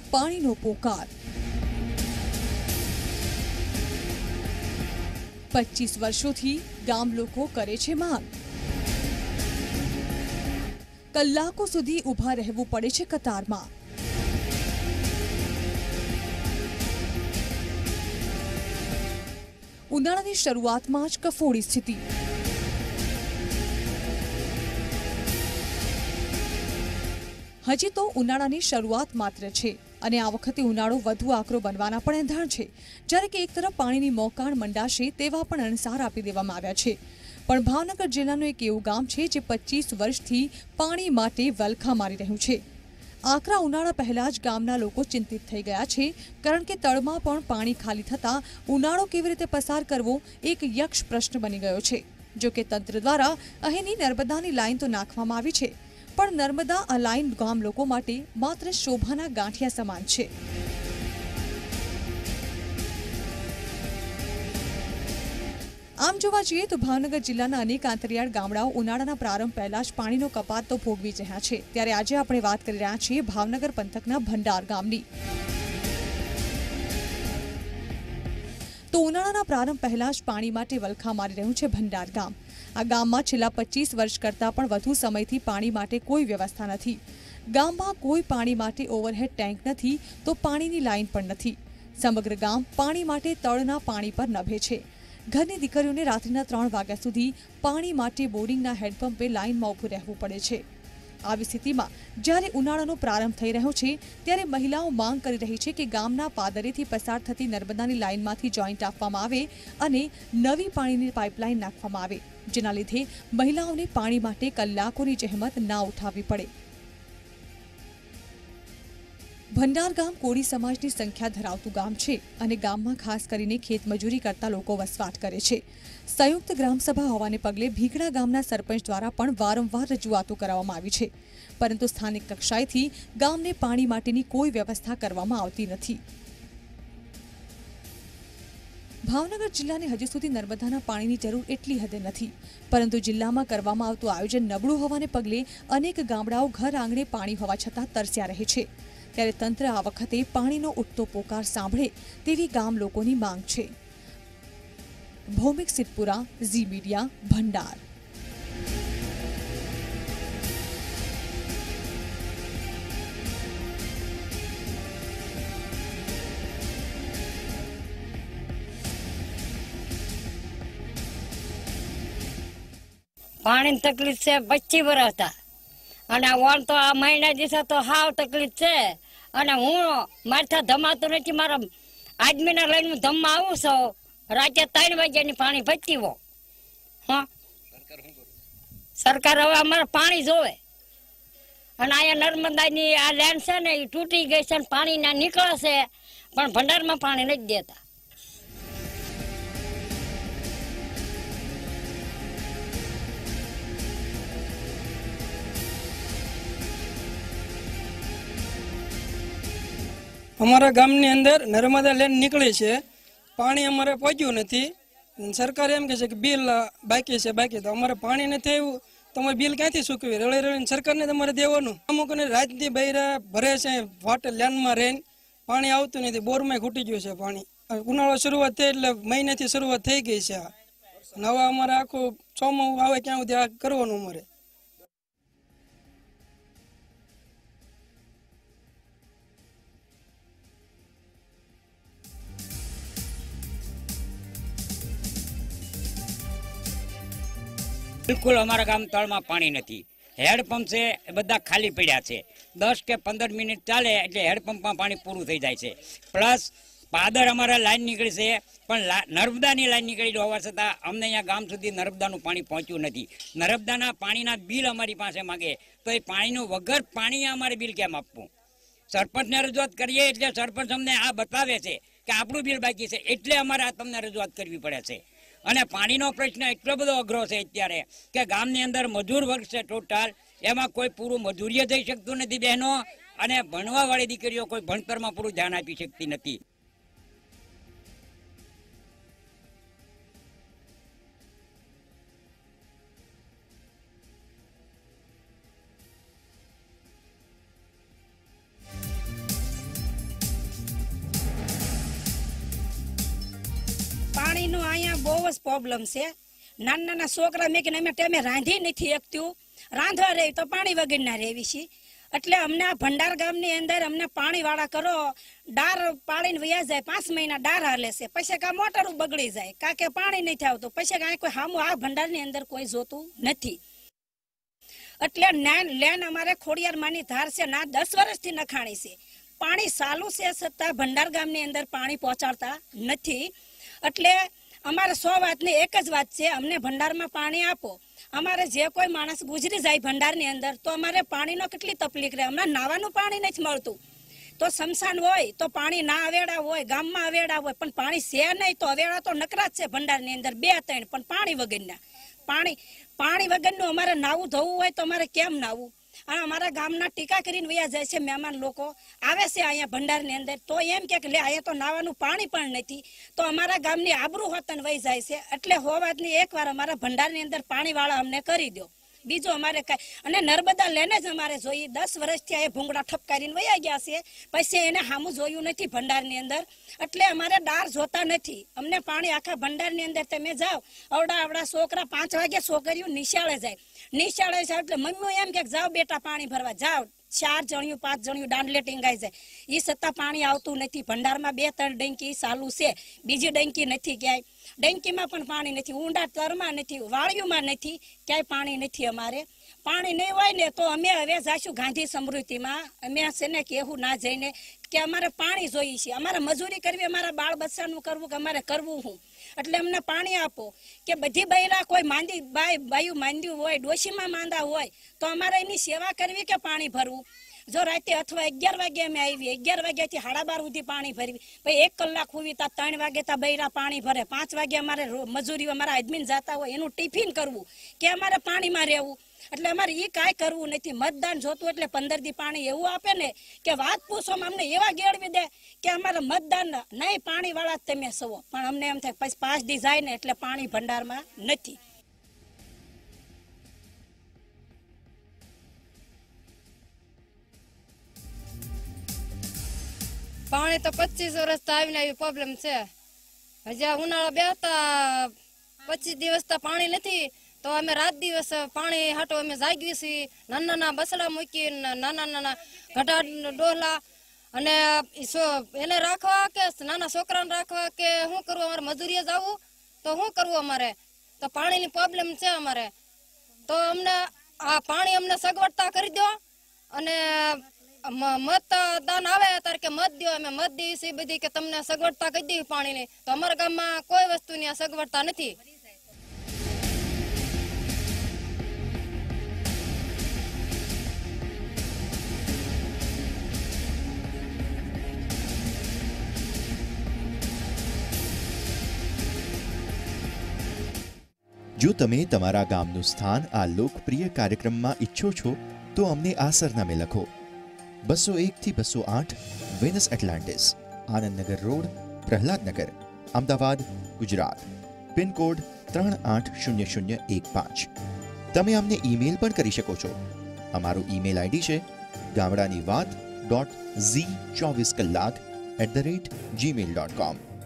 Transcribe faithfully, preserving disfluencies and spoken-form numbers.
પાણીનો પોકાર। પચીસ વર્ષોથી ગામ લોકો કરે છે માંગ। કલાકો સુધી ઊભા રહેવું પડે છે કતારમાં। ઉનાળાની શરૂઆતમાં જ કફોડી સ્થિતિ। હજી તો ઉનાળાની શરૂઆત માત્ર છે અને આ વખતે ઉનાળો વધુ આકરો બનવાના પણ એંધાણ છે। જ્યારે કે એક તરફ પાણીની મોકાણ મંડાશે તેવા પણ અણસાર આપી દેવામાં આવ્યા છે। પણ ભાવનગર જિલ્લાનું એક એવું ગામ છે જે પચીસ વર્ષથી પાણી માટે વલખા મારી રહ્યું છે। આકરા ઉનાળા પહેલા જ ગામના લોકો ચિંતિત થઈ ગયા છે, કારણ કે તળમાં પણ પાણી ખાલી થતા ઉનાળો કેવી રીતે પસાર કરવો એક યક્ષ પ્રશ્ન બની ગયો છે। જો કે તંત્ર દ્વારા અહીંની નર્મદાની લાઈન તો નાખવામાં આવી છે, પણ નર્મદા આ લાઈન ગામ લોકો માટે માત્ર શોભાના ગાંઠિયા સમાન છે। આમ જોવા જઈએ તો ભાવનગર જિલ્લાના અનેક આંતરિયાળ ગામડાઓ ઉનાળાના પ્રારંભ પહેલા જ પાણીનો કપાત તો ભોગવી રહ્યા છે। ત્યારે આજે આપણે વાત કરી રહ્યા છીએ ભાવનગર પંથકના ભંડાર ગામની। તો ઉનાળાના પ્રારંભ પહેલા જ પાણી માટે વલખા મારી રહ્યું છે ભંડાર ગામ। આ ગામમાં છેલ્લા પચીસ વર્ષ કરતાં પણ વધુ સમયથી પાણી માટે કોઈ વ્યવસ્થા નથી। ગામમાં કોઈ પાણી માટે ઓવરહેડ ટેન્ક નથી તો પાણીની લાઈન પણ નથી। સમગ્ર ગામ પાણી માટે તળના પાણી પર નભે છે। ઘરની દીકરીઓને રાત્રિના ત્રણ વાગ્યા સુધી પાણી માટે બોરિંગના હેડપંપે લાઈનમાં ઊભું રહેવું પડે છે। આવી સ્થિતિમાં જ્યારે ઉનાળાનો પ્રારંભ થઈ રહ્યો છે ત્યારે મહિલાઓ માંગ કરી રહી છે કે ગામના પાદરેથી પસાર થતી નર્મદાની લાઈનમાંથી જોઈન્ટ આપવામાં આવે અને નવી પાણીની પાઇપલાઇન નાખવામાં આવે, જેના લીધે મહિલાઓને પાણી માટે કલાકોની જહેમત ના ઉઠાવવી પડે। ભંડાર ગામ કોળી સમાજની સંખ્યા ધરાવતું ગામ છે અને ગામમાં ખાસ કરીને ખેતમજૂરી કરતા લોકો વસવાટ કરે છે। સંયુક્ત ગ્રામસભા હોવાને પગલે ભીગડા ગામના સરપંચ દ્વારા પણ વારંવાર રજૂઆતો કરવામાં આવી છે, પરંતુ સ્થાનિક કક્ષાએથી ગામને પાણી માટેની કોઈ વ્યવસ્થા કરવામાં આવતી નથી। ભાવનગર જિલ્લાને હજુ સુધી નર્મદાના પાણીની જરૂર એટલી હદે નથી, પરંતુ જિલ્લામાં કરવામાં આવતું આયોજન નબળું હોવાને પગલે અનેક ગામડાઓ ઘર આંગણે પાણી હોવા છતાં તરસ્યા રહે છે। ત્યારે તંત્ર આ વખતે પાણીનો ઉઠતો પોકાર સાંભળે તેવી ગામ લોકોની માંગ છે। ભૌમિક સિદ્ધપુરા, ઝી મીડિયા, ભંડાર। પાણીની તકલીફ છે પચીસ વર્ષ હતા અને વણ તો આ મહિના દિવસે તો હાવ તકલીફ છે અને હું મારથી ધમાતું નથી। મારા આદમીના લઈને હું ધમમાં આવું છું, રાતે ત્રણ વાગ્યાની પાણી ભરતી હો। હા, સરકાર હવે અમારે પાણી જોવે અને અહીંયા નર્મદાની આ લેન્ડ છે ને એ તૂટી ગઈ છે ને પાણી ના નીકળે છે, પણ ભંડારમાં પાણી નથી દેતા। અમારા ગામની અંદર નર્મદા લેન નીકળે છે, પાણી અમારે પહોંચ્યું નથી। સરકાર એમ કહે છે કે બિલ બાકી છે બાકી, તો અમારે પાણી નથી આવ્યું તો અમારે બિલ ક્યાંથી ચૂકવી? રળી રળીને સરકારને તમારે દેવાનું। અમુકને રાજથી બૈરા ભરે છે, વાટર લેનમાં રહીને પાણી આવતું નથી, બોરમાં ખૂટી ગયું છે પાણી। ઉનાળો શરૂઆત થઈ એટલે મહિનાથી શરૂઆત થઈ ગઈ છે, હવે અમારે આખું ચોમાસું આવે ક્યાં સુધી આ કરવાનું અમારે। બિલકુલ અમારા ગામ તળમાં પાણી નથી। હેડપંપ છે એ બધા ખાલી પડ્યા છે। દસ કે પંદર મિનિટ ચાલે એટલે હેડપંપમાં પાણી પૂરું થઈ જાય છે। પ્લસ પાદર અમારા લાઈન નીકળી છે, પણ નર્મદાની લાઈન નીકળી હોવા છતાં અમને અહીંયા ગામ સુધી નર્મદાનું પાણી પહોંચ્યું નથી। નર્મદાના પાણીના બિલ અમારી પાસે માગે તો એ પાણીનું વગર પાણી અમારે બિલ કેમ આપવું? સરપંચને રજૂઆત કરીએ એટલે સરપંચ અમને આ બતાવે છે કે આપણું બિલ બાકી છે, એટલે અમારે આ તમને રજૂઆત કરવી પડે છે। અને પાણીનો પ્રશ્ન એટલો બધો અઘરો છે અત્યારે કે ગામની અંદર મજૂર વર્ગ છે ટોટલ, એમાં કોઈ પૂરું મજૂરીએ જઈ શકતું નથી બહેનો, અને ભણવાવાળી દીકરીઓ કોઈ ભણતરમાં પૂરું ધ્યાન આપી શકતી નથી। જ પ્રોબ્લેમ છે. નાના નાના છોકરા મેં કે અમે ટાઈમે રાંધી નથી શકતું, રાંધવા રહી તો પાણી વગરના રહેવી છે. એટલે અમને આ ભંડાર ગામની અંદર અમને પાણી વાળા કરો, ડાર પાડીને વયા જાય, પાંચ મહિના ડાર હાલે છે, પછી કા મોટરું બગડી જાય, કા કે પાણી નથી આવતું, પછી કાંઈ કોઈ સામું આ ભંડારની અંદર કોઈ જોતું નથી. એટલે લેન અમારે ખોડિયાર માની ધાર છે ના દસ વર્ષથી નખાણી છે, પાણી ચાલુ છે છતાં ભંડાર ગામની અંદર પાણી પહોંચાડતા નથી. એટલે અમારે સો વાતની એક જ વાત છે, અમને ભંડારમાં પાણી આપો. અમારે જે કોઈ માણસ ગુજરી જાય ભંડારની અંદર તો અમારે પાણીનો કેટલી તકલીફ રહે. અમને નાવાનું પાણી નથી મળતું, તો સ્મશાન હોય તો પાણી ના અવેડા હોય, ગામમાં અવેડા હોય, પણ પાણી છે નહીં. તો અવેડા તો નકરા જ છે ભંડારની અંદર બે ત્રણ, પણ પાણી વગરના. પાણી પાણી વગરનું અમારે નાવું ધોવું હોય તો અમારે કેમ નાવું? અને અમારા ગામના ટીકા કરીને વયા જાય છે, મહેમાન લોકો આવે છે અહીંયા ભંડારની અંદર, તો એમ કે લે અહીંયા તો નાવાનું પાણી પણ નથી, તો અમારા ગામની આબરૂ હોતન વહી જાય છે. એટલે હોવાતની એકવાર અમારા ભંડારની અંદર પાણીવાળા અમને કરી દો, બીજું અમારે કઈ. અને નર્મદા લેને જ અમારે જોઈએ. દસ વર્ષથી આ ભૂંગળા ઠપકારીને વયા ગયા છે, પછી એને સામું જોયું નથી ભંડારની અંદર. એટલે અમારે ડાર જોતા નથી. અમને પાણી આખા ભંડારની અંદર તમે જાઓ, અવડા અવડા છોકરા પાંચ વાગે છોકરીઓ નિશાળે જાય, નિશાળે જાય એટલે મમ્મી એમ કે જાઓ બેટા પાણી ભરવા જાઓ. ચાર જણિયું પાંચ જણિયું દાંડલે ટીંગાઈ જાય, એ છતાં પાણી આવતું નથી. ભંડારમાં બે ત્રણ ડંકી ચાલુ છે, બીજી ડંકી નથી ક્યાંય. ડંકીમાં પણ પાણી નથી, ઊંડા તરમાં નથી, વાળીઓમાં નથી, ક્યાંય પાણી નથી. અમારે પાણી નહીં હોય ને તો અમે હવે જઈશું ગાંધી સમૃદ્ધિમાં. અમે છે ને કહેવું ના જઈને કે અમારે પાણી જોઈએ છે, અમારે મજૂરી કરવી, અમારા બાળ બચ્ચાનું કરવું, કે અમારે કરવું હું. એટલે અમને પાણી આપો. કે બધી બૈરા કોઈ માંદી બાય બાયું માંદ્યું હોય, ડોશીમાં માંદા હોય, તો અમારે એની સેવા કરવી કે પાણી ભરવું. જો રાતે અથવા અગિયાર વાગે અમે આવી, અગિયાર વાગ્યાથી સાડા બાર સુધી પાણી ભરવી, પછી એક કલાક હોવી તા ત્રણ વાગે તા બૈરા પાણી ભરે, પાંચ વાગે અમારે મજૂરી અમારા આદમીન જતા હોય એનું ટિફિન કરવું, કે અમારે પાણીમાં રહેવું. એટલે અમારે એ કાંઈ કરવું નથી. મતદાન જોતું એટલે પંદર દી પાણી એવું આપે ને કે વાત પૂછો, અમને એવા ગેળવી દે કે અમારે મતદાન નહીં, પાણી વાળા જ તમે સવો. પણ અમને એમ થાય પછી પાંચ દી જાય ને એટલે પાણી ભંડારમાં નથી. પાણી તો પચીસ વર્ષ આવીને આવી પ્રોબ્લેમ છે. હજી ઉનાળા બે હતા, પચીસ દિવસ તો પાણી નથી, તો અમે રાત દિવસ પાણી હાટો અમે જાગીએ છીએ. નાના નાના બસડા મૂકી, નાના નાના ઘટા ડોહલા, અને એને રાખવા કે નાના છોકરાને રાખવા કે શું કરવું? અમારે મજૂરીએ જવું તો શું કરવું? અમારે તો પાણીની પ્રોબ્લેમ છે અમારે. તો અમને આ પાણી અમને સગવડતા કરી દો. અને મતદાન આવે ત્યારે કે મત દો, અમે મત દઈએ છીએ બધી કે તમને સગવડતા કરી દેવી પાણીની. તો અમારા ગામમાં કોઈ વસ્તુની આ સગવડતા નથી. જો તમે તમારા ગામનું સ્થાન આ લોકપ્રિય કાર્યક્રમમાં ઈચ્છો છો તો અમને આ સરનામે લખો: બસો એક થી બસો આઠ Venus Atlantis, Anandnagar road, Prahladnagar, Ahmedabad, Gujarat. Pincode ત્રણ આઠ શૂન્ય શૂન્ય એક પાંચ. તમે અમને ઈમેલ પણ કરી શકો છો. અમારો ઈમેલ આઈડી છે ગામડાની વાત ડોટ ઝી ચોવીસ કલાક at the rate Gmail dot કોમ.